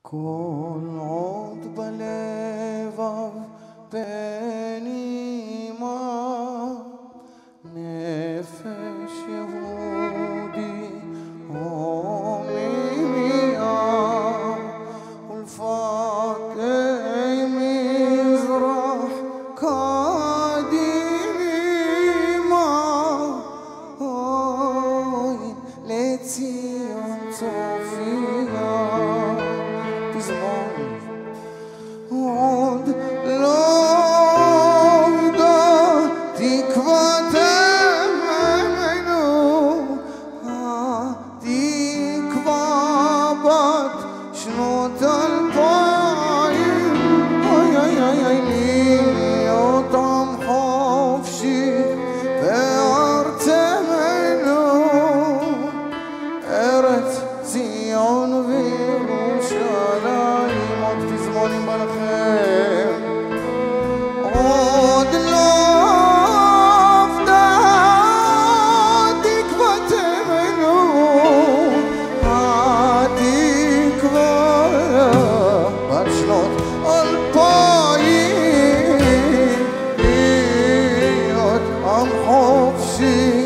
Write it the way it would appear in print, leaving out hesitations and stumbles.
כל עוד בלבב פנימה נפש יהודי הומייה ולפתי מזרח קדימה אוי לציון צופיה עוד לא עבדה תקוותנו התקווה בת שנות 2000 אוי אוי אוי אוי להיות עם חופשי בארצנו ארץ ציון וירושלים עוד פזמונים בא לכם עוד לא עבדה תקוותנו התקווה בת שנות 2000 להיות עם חופשי